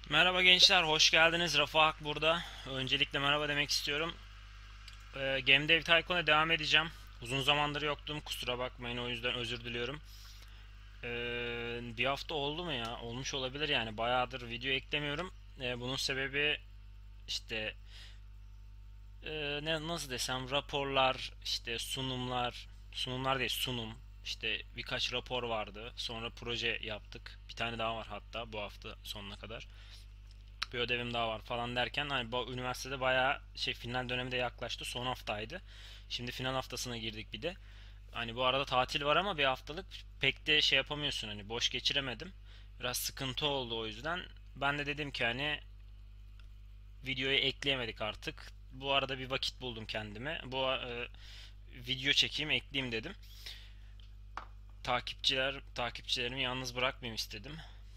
Merhaba gençler, hoş geldiniz. Rafa Hak burada. Öncelikle merhaba demek istiyorum. Game Dev Tycoon'a devam edeceğim. Uzun zamandır yoktum, kusura bakmayın, o yüzden özür diliyorum. Bir hafta oldu mu ya? Olmuş olabilir yani. Bayağıdır video eklemiyorum. Bunun sebebi işte nasıl desem raporlar, işte sunumlar değil sunum. İşte birkaç rapor vardı. Sonra proje yaptık. Bir tane daha var hatta bu hafta sonuna kadar. Bir ödevim daha var falan derken hani bu üniversitede bayağı final dönemi de yaklaştı. Son haftaydı. Şimdi final haftasına girdik bir de. Hani bu arada tatil var ama bir haftalık pek de yapamıyorsun, hani boş geçiremedim. Biraz sıkıntı oldu o yüzden. Ben de dedim ki hani videoyu ekleyemedik artık. Bu arada bir vakit buldum kendime. Video çekeyim, ekleyeyim dedim. Takipçilerimi yalnız bırakmayayım istedim.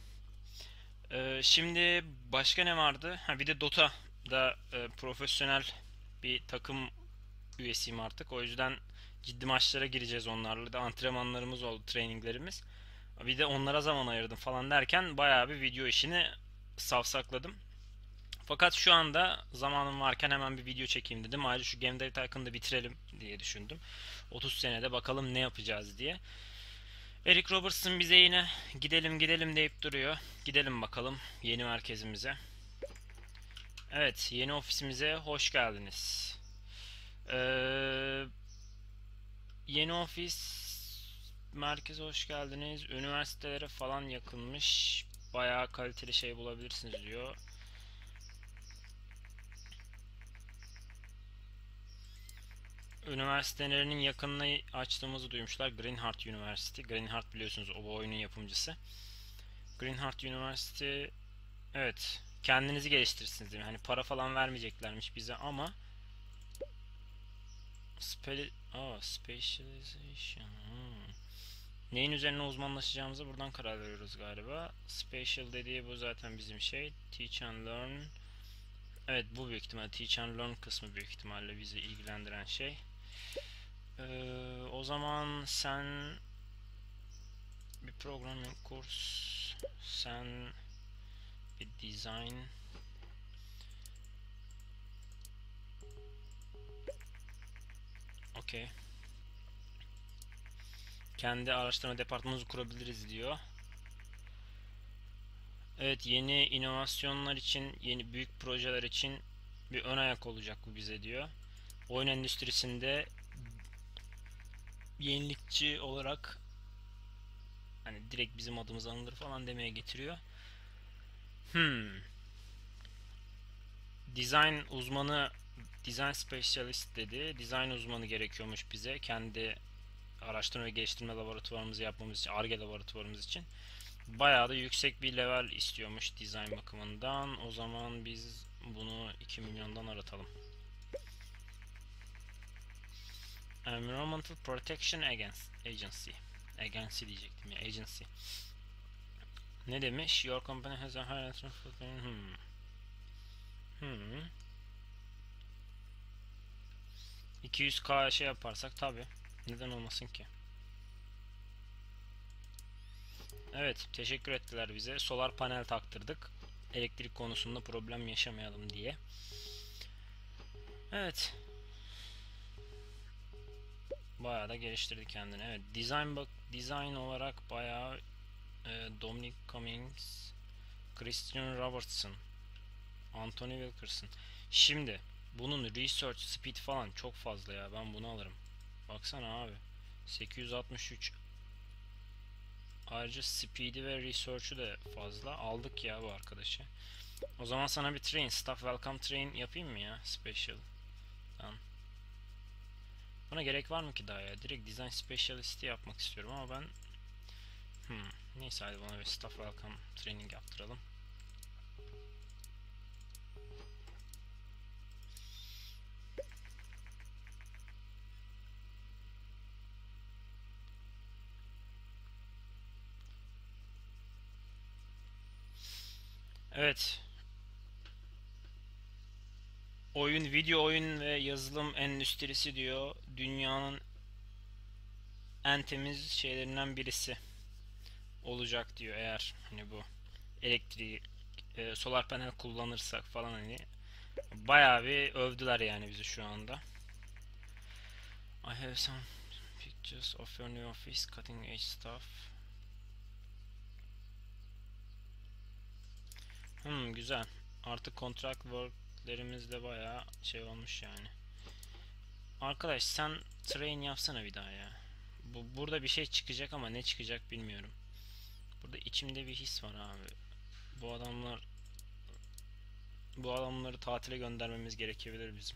Şimdi başka ne vardı? Ha, bir de Dota'da profesyonel bir takım üyesiyim artık. O yüzden ciddi maçlara gireceğiz onlarla da. Antrenmanlarımız oldu, traininglerimiz. Bir de onlara zaman ayırdım falan derken bayağı bir video işini savsakladım. Fakat şu anda zamanım varken hemen bir video çekeyim dedim. Ayrıca şu Game Dev Tycoon'u da bitirelim diye düşündüm. 30 senede bakalım ne yapacağız diye. Eric Robertson bize yine gidelim gidelim deyip duruyor. Gidelim bakalım yeni merkezimize. Evet, yeni ofisimize hoş geldiniz. Ee, Yeni ofis merkeze hoş geldiniz. Üniversitelere falan yakınmış. Bayağı kaliteli şey bulabilirsiniz diyor. Üniversitelerinin yakınını açtığımızı duymuşlar. Greenheart University. Greenheart biliyorsunuz o bu oyunun yapımcısı. Greenheart University, evet, kendinizi geliştirirsiniz değil mi? Hani para falan vermeyeceklermiş bize ama specialization. Neyin üzerine uzmanlaşacağımıza buradan karar veriyoruz galiba. Special dediği bu zaten bizim şey. Teach and learn. Evet, bu büyük ihtimalle teach and learn kısmı büyük ihtimalle bizi ilgilendiren şey. O zaman sen bir programming kurs, sen bir design. Okey. Kendi araştırma departmanımızı kurabiliriz diyor. Evet, yeni inovasyonlar için, yeni büyük projeler için bir ön ayak olacak bu bize diyor. Oyun endüstrisinde yenilikçi olarak hani direkt bizim adımız anılır falan demeye getiriyor. Hmm. Design uzmanı, design specialist dedi. Design uzmanı gerekiyormuş bize. Kendi araştırma ve geliştirme laboratuvarımızı yapmamız için, Ar-Ge laboratuvarımız için. Bayağı da yüksek bir level istiyormuş design bakımından. O zaman biz bunu 2 milyondan aratalım. Environmental Protection Agency. Agency diyecektim ya. Agency. Ne demiş? Your company has a high footprint. Hmm. 200k şey yaparsak tabi. Neden olmasın ki? Evet, teşekkür ettiler bize. Solar panel taktırdık. Elektrik konusunda problem yaşamayalım diye. Evet. Bayağı da geliştirdi kendini. Evet, design olarak bayağı Dominic Cummings, Christian Robertson, Anthony Wilkerson. Şimdi bunun research speed falan çok fazla ya. Ben bunu alırım. Baksana abi. 863. Ayrıca speed'i ve research'ü de fazla. Aldık ya bu arkadaşı. O zaman sana bir train, staff welcome train yapayım mı ya? Special. Tamam. Buna gerek var mı ki daha ya? Direkt design specialist'i yapmak istiyorum ama ben neyse, hadi bana bir staff welcome training yaptıralım. Evet. Video oyun ve yazılım endüstrisi diyor. Dünyanın en temiz şeylerinden birisi olacak diyor, eğer hani bu elektrik solar panel kullanırsak falan hani bayağı bir övdüler yani bizi şu anda. I have some pictures of your new office, cutting edge stuff. Güzel. Artık contract work'lerimiz de bayağı şey olmuş yani. Arkadaş sen train yapsana bir daha ya. Burada bir şey çıkacak ama ne çıkacak bilmiyorum. Burada içimde bir his var abi. Bu adamlar bu adamları tatile göndermemiz gerekebilir bizim.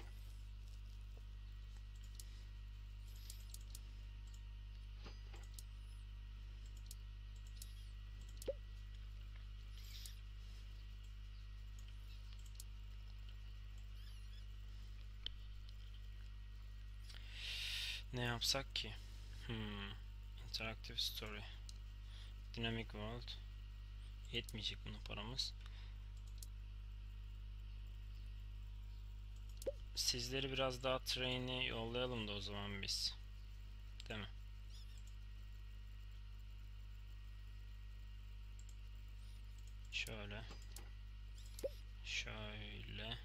Ne yapsak ki? Interactive story. Dynamic world. Yetmeyecek buna paramız. Sizleri biraz daha train'e yollayalım da o zaman biz. Değil mi? Şöyle. Şöyle.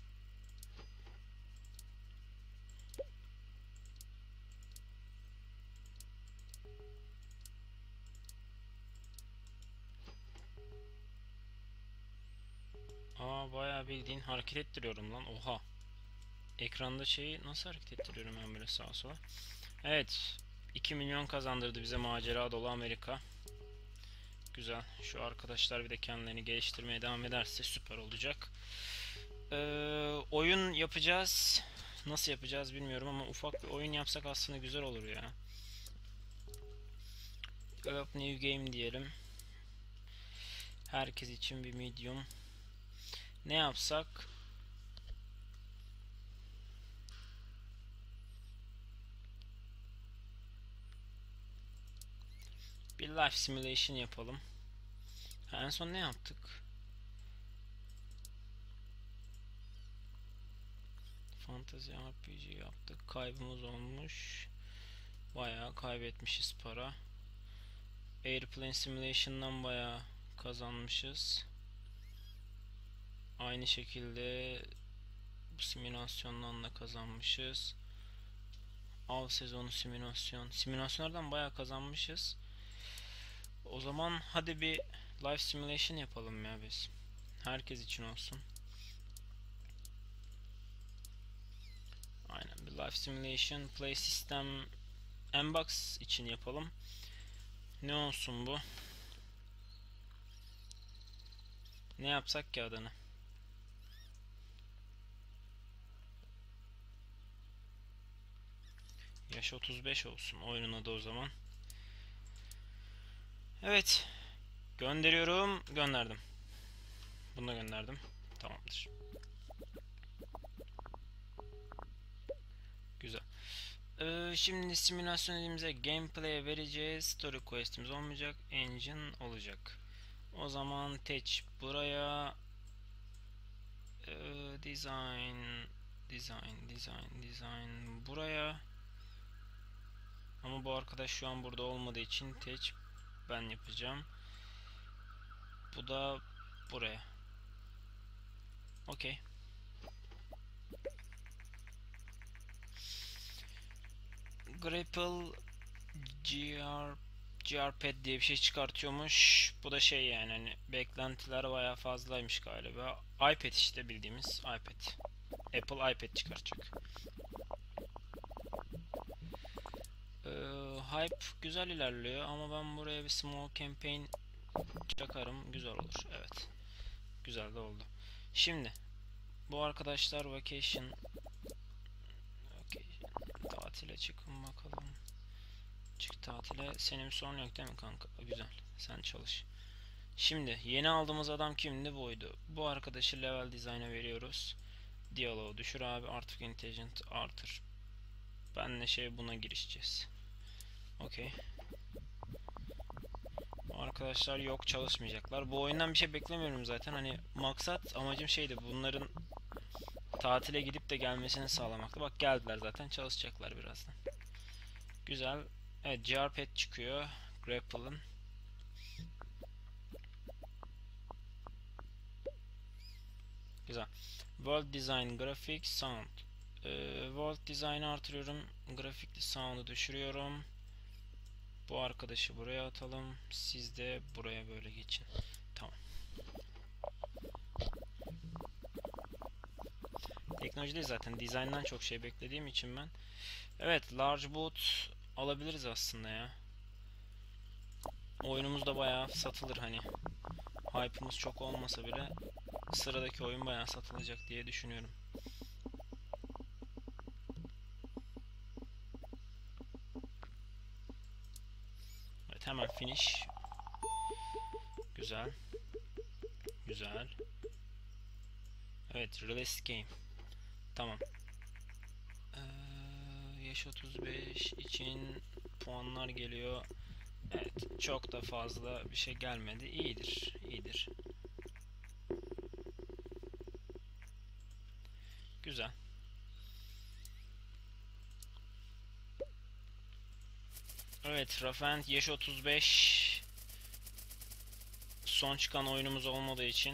Bayağı bildiğin hareket ettiriyorum lan. Oha. Ekranda şeyi nasıl hareket ettiriyorum ben böyle sağa sola. Evet. 2 milyon kazandırdı bize macera dolu Amerika. Güzel. Şu arkadaşlar bir de kendilerini geliştirmeye devam ederse süper olacak. Oyun yapacağız. Nasıl yapacağız bilmiyorum ama ufak bir oyun yapsak aslında güzel olur ya. Up new game diyelim. Herkes için bir medium. Ne yapsak? Bir life simulation yapalım. En son ne yaptık? Fantasy RPG yaptık. Kaybımız olmuş. Bayağı kaybetmişiz para. Airplane Simulation'dan bayağı kazanmışız. Aynı şekilde bu simülasyondan da kazanmışız. Av sezonu simülasyon. Simülasyonlardan bayağı kazanmışız. O zaman hadi bir live simulation yapalım ya biz. Herkes için olsun. Aynen bir live simulation play system Mbox için yapalım. Ne olsun bu? Ne yapsak ki adını? Yaş 35 olsun oyunun adı o zaman. Evet. Gönderiyorum. Gönderdim. Bunu da gönderdim. Tamamdır. Güzel. Şimdi simülasyon elimize gameplay'e vereceğiz. Story quest'imiz olmayacak. Engine olacak. O zaman teç buraya design buraya ama bu arkadaş şu an burada olmadığı için teç ben yapacağım. Bu da buraya. Okey. Grapple GRPad diye bir şey çıkartıyormuş. Bu da şey yani hani beklentiler bayağı fazlaymış galiba. iPad işte bildiğimiz iPad. Apple iPad çıkartacak. Hype güzel ilerliyor ama ben buraya bir small campaign çakarım. Güzel olur. Evet. Güzel de oldu. Şimdi bu arkadaşlar vacation tatile çıkın bakalım. Çık tatile. Senin bir sorun yok değil mi kanka? Güzel. Sen çalış. Şimdi yeni aldığımız adam kimdi? Buydu. Bu arkadaşı level design'a veriyoruz. Diyaloğu düşür abi. Artificial Intelligence artır. Benle şey buna girişeceğiz. Okey. Arkadaşlar yok çalışmayacaklar. Bu oyundan bir şey beklemiyorum zaten. Hani maksat amacım şeydi. Bunların tatile gidip de gelmesini sağlamaktı. Bak geldiler zaten çalışacaklar birazdan. Güzel. Evet GRPad çıkıyor. Grapple'ın. Güzel. World Design, Grafik, Sound. World Design'ı artırıyorum. Grafikli Sound'u düşürüyorum. Bu arkadaşı buraya atalım. Siz de buraya böyle geçin. Tamam. Teknolojide zaten design'dan çok şey beklediğim için ben. Evet, large boot alabiliriz aslında ya. Oyunumuz da bayağı satılır hani. Hype'ımız çok olmasa bile sıradaki oyun bayağı satılacak diye düşünüyorum. Evet, hemen finish. Güzel. Güzel. Evet, release game. Tamam. Yaş 35 için puanlar geliyor. Evet, çok da fazla bir şey gelmedi. İyidir, iyidir. Güzel. Evet, Rafent yaş 35. Son çıkan oyunumuz olmadığı için.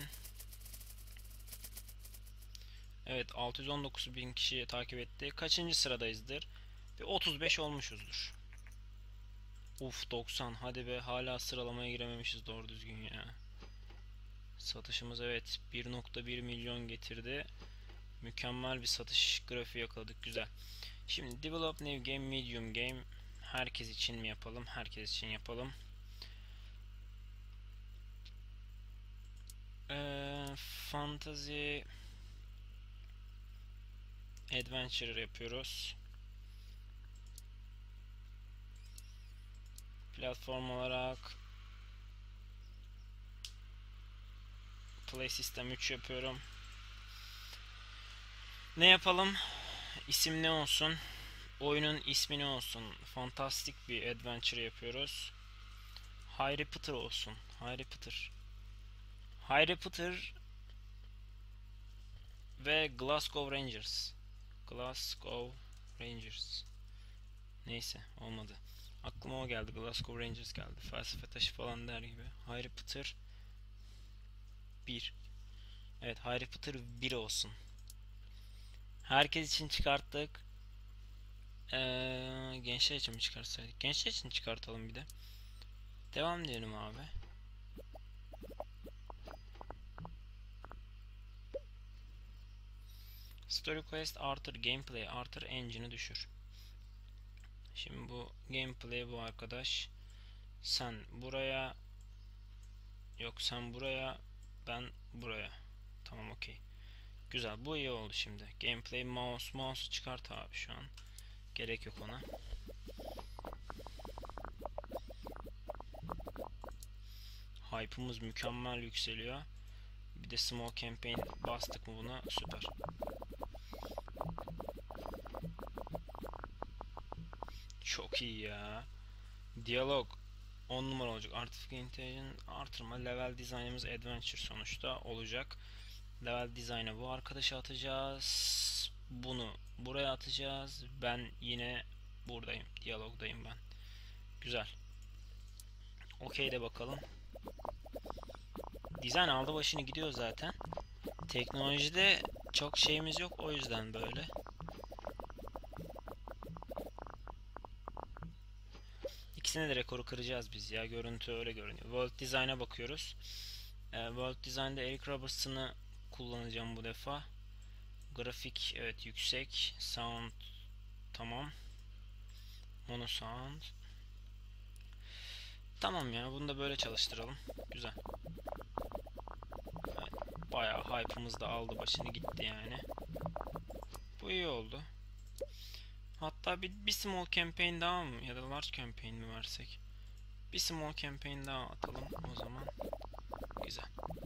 Evet, 619 bin kişi takip etti. Kaçıncı sıradayızdır? Bir 35 olmuşuzdur. Uf, 90. Hadi be, hala sıralamaya girememişiz doğru düzgün ya. Satışımız evet 1.1 milyon getirdi. Mükemmel bir satış grafiği yakaladık. Güzel. Şimdi develop new game, medium game. Herkes için mi yapalım? Herkes için yapalım. Fantasy Adventure yapıyoruz. Platform olarak Play System 3 yapıyorum. Ne yapalım? İsim ne olsun? Oyunun ismi ne olsun? Fantastik bir adventure yapıyoruz. Harry Potter olsun. Harry Potter. Harry Potter ve Glasgow Rangers. Glasgow Rangers. Neyse, olmadı. Aklıma o geldi. Glasgow Rangers geldi. Felsefe taşı falan der gibi. Harry Potter 1. Evet, Harry Potter 1 olsun. Herkes için çıkarttık. Gençler için mi çıkarsaydık? Gençler için çıkartalım bir de. Devam diyelim abi. Story Quest artır, gameplay artır, engine'ı düşür. Şimdi bu gameplay bu arkadaş. Sen buraya, yok sen buraya, ben buraya. Tamam, okey. Güzel, bu iyi oldu şimdi. Gameplay mouse'u çıkart abi şu an. Gerek yok ona. Hype'ımız mükemmel yükseliyor. Bir de small campaign bastık mı buna, süper. Çok iyi ya. Diyalog 10 numara olacak. Artificial Intelligence artırma. Level design'ımız adventure sonuçta olacak. Level design'a bu arkadaşı atacağız. Bunu buraya atacağız. Ben yine buradayım. Diyalogdayım ben. Güzel. Okey de bakalım. Design aldı başını gidiyor zaten. Teknolojide çok şeyimiz yok, o yüzden böyle. İkisine de rekoru kıracağız biz ya. Görüntü öyle görünüyor. World Design'a bakıyoruz. World Design'da Eric Robertson'ı kullanacağım bu defa. Grafik evet yüksek. Sound tamam. Mono sound. Tamam ya, bunu da böyle çalıştıralım. Güzel. Evet, bayağı hype'ımız da aldı başını gitti yani. Bu iyi oldu. Hatta bir small campaign daha mı ya da large campaign mi versek? Bir small campaign daha atalım o zaman. Güzel.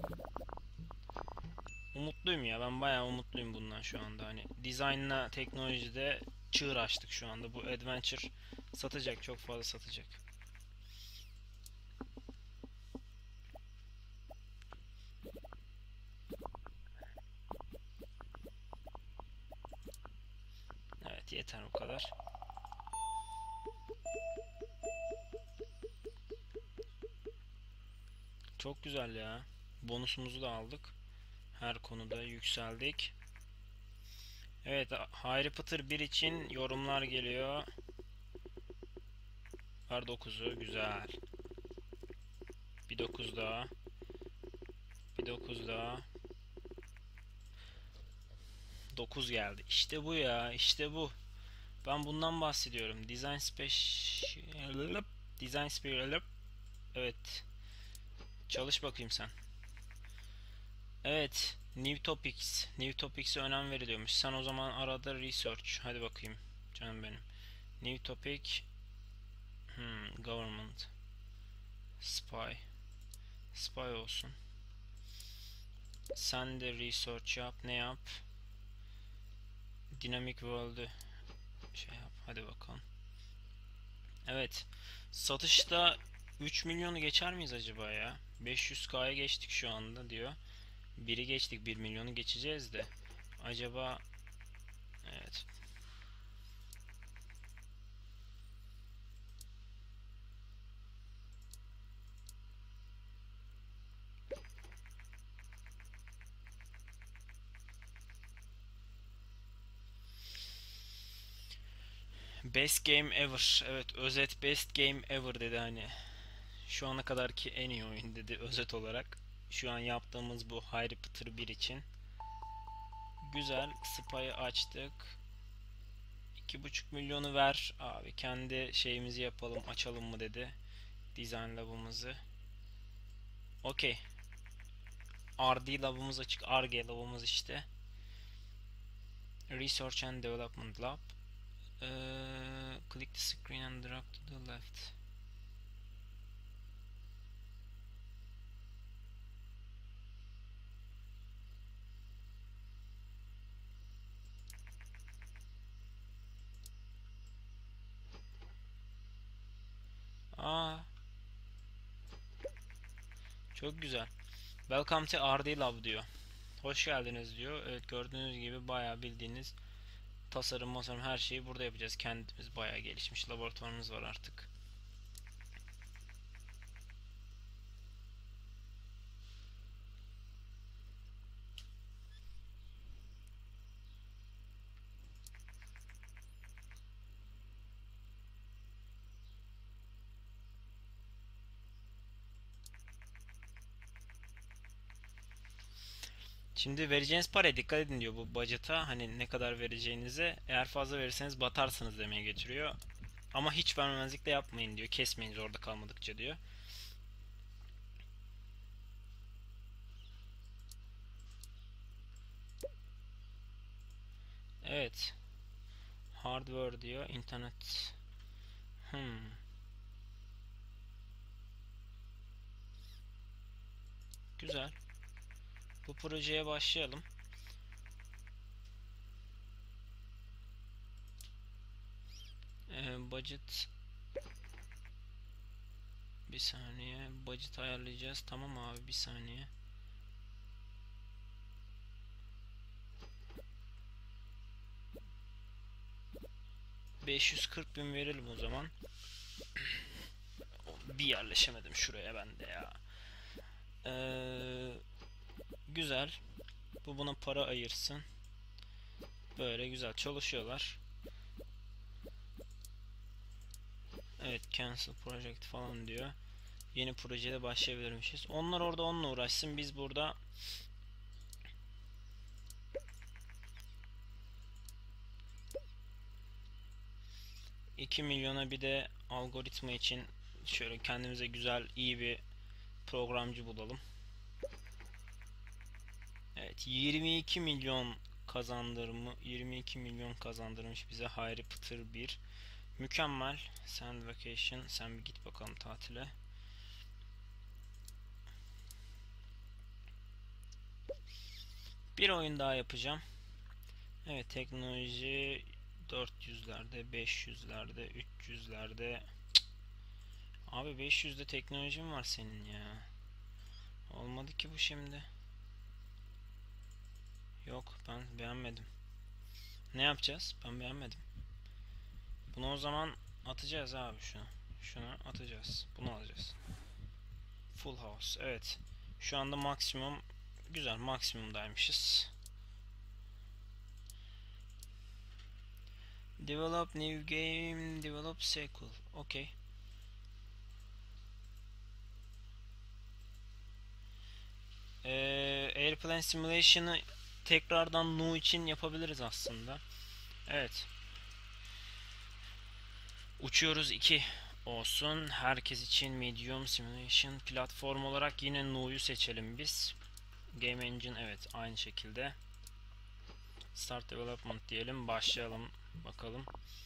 Umutluyum ya, ben bayağı umutluyum bundan şu anda. Hani design'la teknolojide çığır açtık şu anda. Bu adventure satacak, çok fazla satacak. Evet, yeter bu kadar. Çok güzel ya. Bonusumuzu da aldık. Her konuda yükseldik. Evet, Harry Potter 1 için yorumlar geliyor. Var 9'u güzel. Bir 9 daha. Bir 9 daha. 9 geldi. İşte bu ya, işte bu. Ben bundan bahsediyorum. Design Special. Evet. Çalış bakayım sen. Evet. New Topics. New Topics'e önem veriliyormuş. Sen o zaman arada research. Hadi bakayım. Canım benim. New Topic. Government. Spy. Spy olsun. Sen de research yap. Ne yap? Dynamic World'ü şey yap. Hadi bakalım. Evet. Satışta 3 milyonu geçer miyiz acaba ya? 500K'ya geçtik şu anda diyor. 1'i geçtik. 1 milyonu geçeceğiz de. Acaba evet. Best game ever. Evet, özet best game ever dedi hani. Şu ana kadarki en iyi oyun dedi özet olarak. Şu an yaptığımız bu Harry Potter 1 için. Güzel. Spy'ı açtık. 2,5 milyonu ver abi, kendi şeyimizi yapalım, açalım mı dedi. Design lab'ımızı. Okey. RD lab'ımız açık. RG lab'ımız işte. Research and Development Lab. Click the screen and drag to the left. Aa, çok güzel. Welcome to RD Lab diyor. Hoş geldiniz diyor. Evet, gördüğünüz gibi bayağı bildiğiniz tasarım her şeyi burada yapacağız. Kendimiz bayağı gelişmiş laboratuvarımız var artık. Şimdi vereceğiniz paraya dikkat edin diyor bu budget'a. Hani ne kadar vereceğinize. Eğer fazla verirseniz batarsınız demeye getiriyor. Ama hiç vermemezlik de yapmayın diyor. Kesmeyin orada kalmadıkça diyor. Evet. Hardware diyor. İnternet. Güzel. Bu projeye başlayalım. Budget. Bir saniye. Budget ayarlayacağız. Tamam abi, bir saniye. $540.000 verelim o zaman. Bir yerleşemedim şuraya ben de ya. Güzel. Bu buna para ayırsın. Böyle güzel çalışıyorlar. Evet, cancel project falan diyor. Yeni projede başlayabilirmişiz. Onlar orada onunla uğraşsın. Biz burada $2 milyona bir de algoritma için şöyle kendimize güzel, iyi bir programcı bulalım. Evet, 22 milyon 22 milyon kazandırmış bize Harry Potter 1. Mükemmel. Send vacation. Sen bir git bakalım tatile. Bir oyun daha yapacağım. Evet, teknoloji 400'lerde, 500'lerde, 300'lerde. Abi 500'de teknolojim var senin ya. Olmadı ki bu şimdi. Yok, ben beğenmedim. Ne yapacağız? Ben beğenmedim. Bunu o zaman atacağız abi şunu. Şunu atacağız. Bunu alacağız. Full house. Evet. Şu anda maksimum Güzel, maksimumdaymışız. Develop new game, develop sequel. Okay. Airplane Simulation'ı tekrardan Nu için yapabiliriz aslında. Evet. Uçuyoruz 2 olsun. Herkes için Medium Simulation platform olarak yine Nu'yu seçelim biz. Game Engine evet aynı şekilde. Start Development diyelim. Başlayalım bakalım.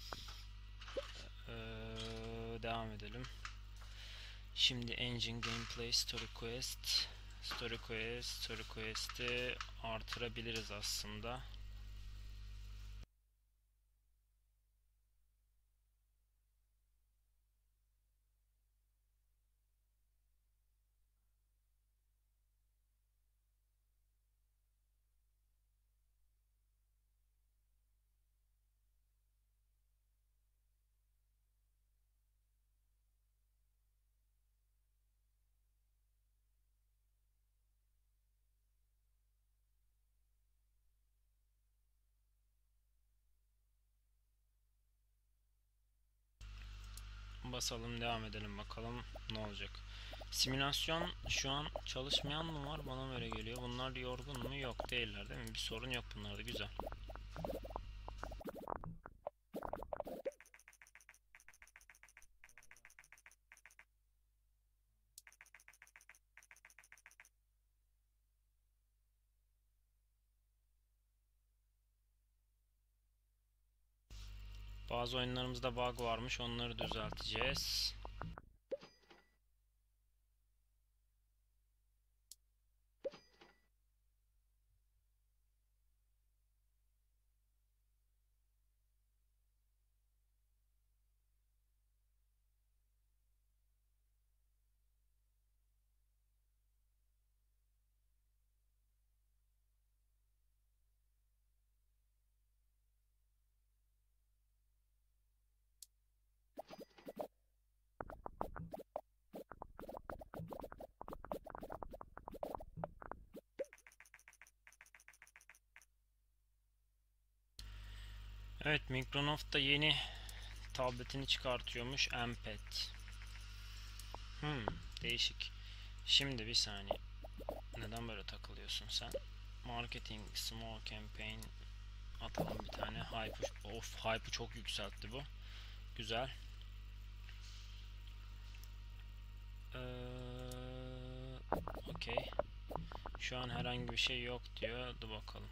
Devam edelim. Şimdi Engine Gameplay Story Quest. Story Quest'i artırabiliriz aslında. Basalım, devam edelim bakalım ne olacak. Simülasyon şu an çalışmayan mı var? Bana böyle geliyor. Bunlar yorgun mu? Yok, değiller değil mi? Bir sorun yok bunlarda. Güzel. Bazı oyunlarımızda bug varmış. Onları düzelteceğiz. Evet, Microsoft da yeni tabletini çıkartıyormuş. M-Pad. Değişik. Şimdi bir saniye. Neden böyle takılıyorsun sen? Marketing, small campaign atalım bir tane. Hype'ı çok yükseltti bu. Güzel. Okey. Şu an herhangi bir şey yok diyor. Dur bakalım.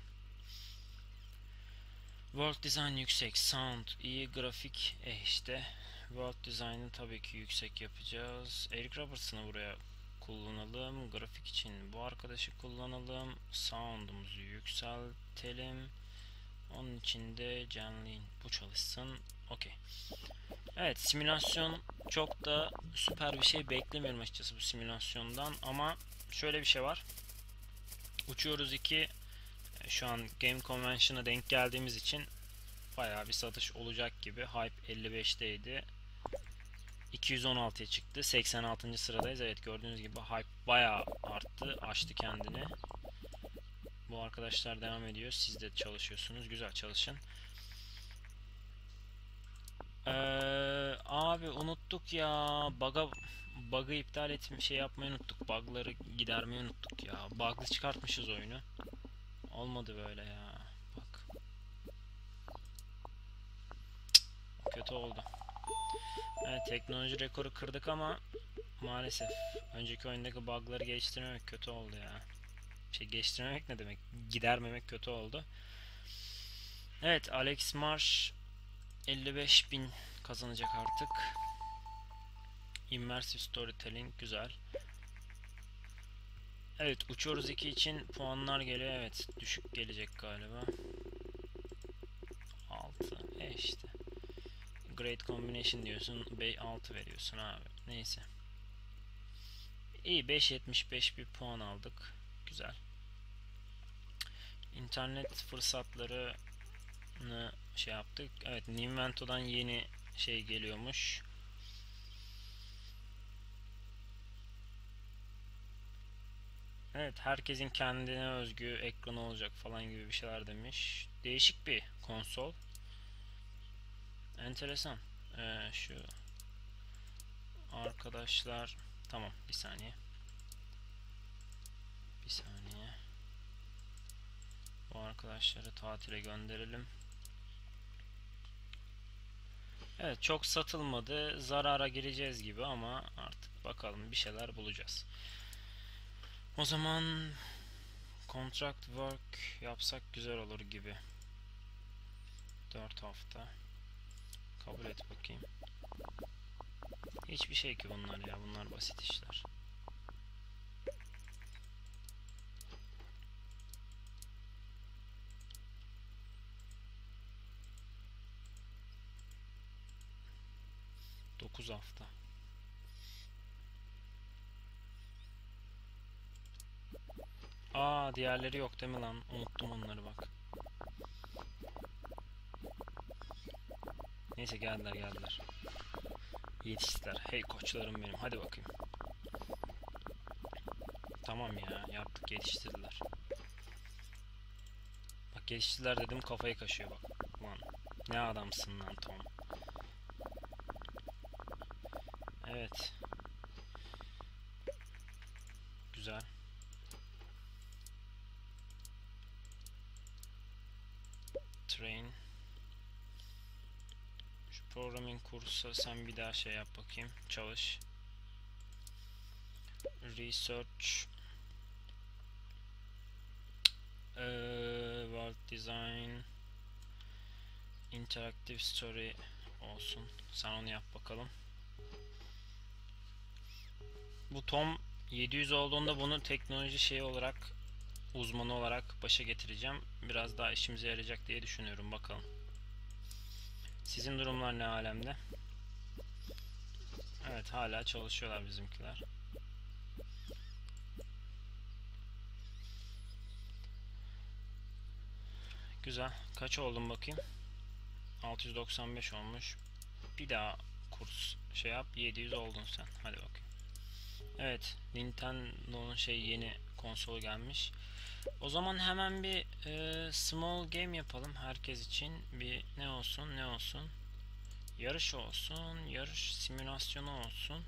World Design yüksek. Sound iyi. Grafik işte. World Design'ı tabii ki yüksek yapacağız. Eric Robertson'ı buraya kullanalım. Grafik için bu arkadaşı kullanalım. Sound'umuzu yükseltelim. Onun için de Janlin bu çalışsın. Okey. Evet, simülasyon çok da süper bir şey beklemiyorum açıkçası bu simülasyondan ama şöyle bir şey var. Uçuyoruz 2 şu an Game Convention'a denk geldiğimiz için bayağı bir satış olacak gibi. Hype 55'teydi. 216'ya çıktı. 86. sıradayız. Evet, gördüğünüz gibi hype bayağı arttı. Açtı kendini. Bu arkadaşlar devam ediyor. Siz de çalışıyorsunuz. Güzel çalışın. Abi unuttuk ya. Bug'ı iptal etmiş, şey yapmayı unuttuk. Bug'ları gidermeyi unuttuk ya. Bug'lı çıkartmışız oyunu. Olmadı böyle ya. Bak. Kötü oldu. Evet, teknoloji rekoru kırdık ama maalesef önceki oyundaki bug'ları geliştirmemek kötü oldu ya. Geliştirmemek ne demek? Gidermemek kötü oldu. Evet, Alex Marsh 55.000 kazanacak artık. Immersive Storytelling güzel. Evet, uçuyoruz 2 için puanlar geliyor. Evet, düşük gelecek galiba. 6 işte. Great Combination diyorsun, 6 veriyorsun abi. Neyse. İyi, 5.75 bir puan aldık. Güzel. İnternet fırsatlarını şey yaptık. Evet, Ninvento'dan yeni şey geliyormuş. Evet, herkesin kendine özgü ekranı olacak falan gibi bir şeyler demiş. Değişik bir konsol. Enteresan. Şu arkadaşlar, tamam, bir saniye. Bir saniye. Bu arkadaşları tatile gönderelim. Evet, çok satılmadı. Zarara gireceğiz gibi ama artık bakalım, bir şeyler bulacağız. O zaman contract work yapsak güzel olur gibi. 4 hafta. Kabul et bakayım. Hiçbir şey ki bunlar ya. Bunlar basit işler. Dokuz hafta. Aa, diğerleri yok değil mi lan? Unuttum onları bak. Neyse, geldiler. Yetiştiler. Hey koçlarım benim. Hadi bakayım. Tamam ya, yaptık, yetiştirdiler. Bak, yetiştiler dedim, kafayı kaşıyor bak. Lan ne adamsın lan Tom. Evet. Güzel. Train. Şu programming kursu sen bir daha şey yap bakayım. Çalış. Research. World Design. Interactive Story olsun. Sen onu yap bakalım. Bu Tom 700 olduğunda bunu teknoloji şeyi olarak, uzmanı olarak başa getireceğim. Biraz daha işimize yarayacak diye düşünüyorum, bakalım. Sizin durumlar ne alemde? Evet, hala çalışıyorlar bizimkiler. Güzel. Kaç oldum bakayım? 695 olmuş. Bir daha kurs şey yap. 700 oldun sen. Hadi bakayım. Evet, Nintendo'nun yeni konsolu gelmiş. O zaman hemen bir small game yapalım herkes için. Bir ne olsun, ne olsun? Yarış olsun, yarış simülasyonu olsun.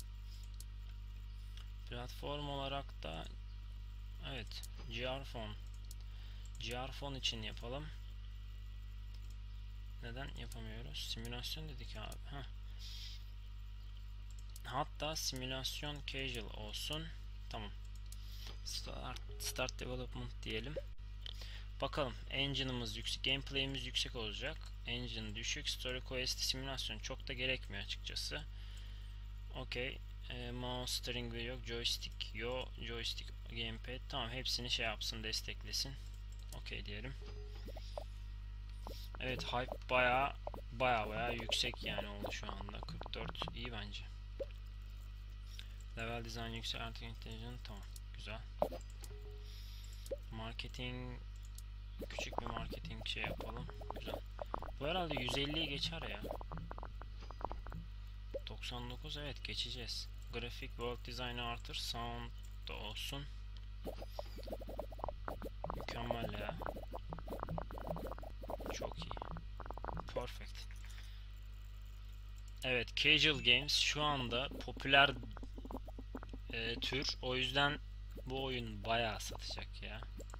Platform olarak da evet, GR Phone için yapalım. Neden yapamıyoruz? Simülasyon dedik abi. Heh. Hatta simülasyon casual olsun. Tamam. Start development diyelim. Bakalım, engine'ımız yüksek, gameplay'imiz yüksek olacak. Engine düşük, story quest, simülasyon çok da gerekmiyor açıkçası. Okey. Mouse, steering wheel yok, joystick yok, joystick, gamepad. Tamam, hepsini şey yapsın, desteklesin. Okey diyelim. Evet, hype baya yüksek yani oldu şu anda. 44 iyi bence. Level design yüksek, artık intelligent, tamam, güzel. Marketing, küçük bir marketing şey yapalım. Güzel. Bu herhalde 150'yi geçer ya. 99, evet, geçeceğiz. Grafik, world design'ı artır, sound da olsun. Mükemmel ya. Çok iyi. Perfect. Evet, casual games şu anda popüler tür. O yüzden bu oyun bayağı satacak ya.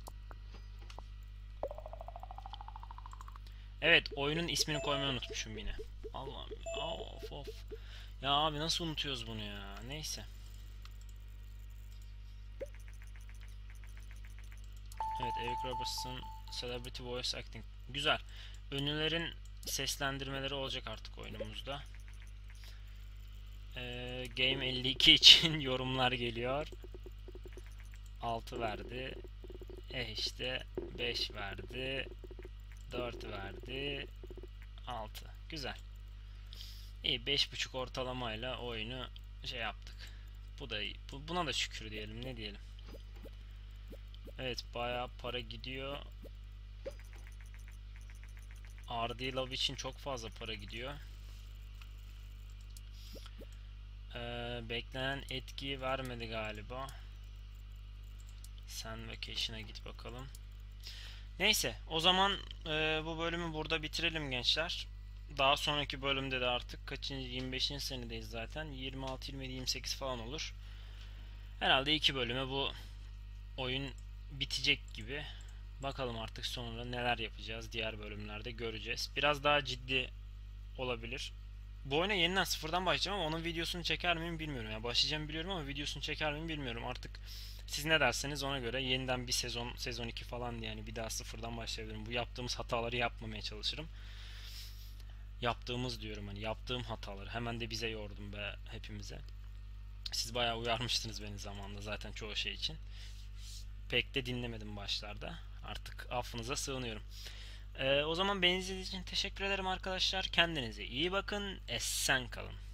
Evet, oyunun ismini koymayı unutmuşum yine. Allah'ım. Of. Ya abi, nasıl unutuyoruz bunu ya? Neyse. Evet, Eric Robertson Celebrity Voice Acting. Güzel. Ünlülerin seslendirmeleri olacak artık oyunumuzda. Game 52 için yorumlar geliyor. 6 verdi. İşte 5 verdi. 4 verdi. 6. Güzel. İyi, 5.5 ortalamayla oyunu şey yaptık. Bu da iyi. Buna da şükür diyelim. Ne diyelim. Evet, bayağı para gidiyor. RD Love için çok fazla para gidiyor. Beklenen etkiyi vermedi galiba. Sen vacation'a git bakalım. Neyse, o zaman bu bölümü burada bitirelim gençler. Daha sonraki bölümde de artık kaçıncı, 25. senedeyiz zaten. 26, 27, 28 falan olur. Herhalde 2 bölüme bu oyun bitecek gibi. Bakalım artık sonra neler yapacağız, diğer bölümlerde göreceğiz. Biraz daha ciddi olabilir. Bu oyuna yeniden sıfırdan başlayacağım ama onun videosunu çeker miyim bilmiyorum. Yani başlayacağım biliyorum ama videosunu çeker miyim bilmiyorum. Artık siz ne derseniz ona göre yeniden bir sezon 2 falan diye yani bir daha sıfırdan başlayabilirim. Bu yaptığımız hataları yapmamaya çalışırım. Yaptığımız diyorum, hani yaptığım hataları. Hemen de bize yordum be, hepimize. Siz bayağı uyarmıştınız beni zamanında zaten çoğu şey için. Pek de dinlemedim başlarda. Artık affınıza sığınıyorum. O zaman beni izlediğiniz için teşekkür ederim arkadaşlar. Kendinize iyi bakın. Esen kalın.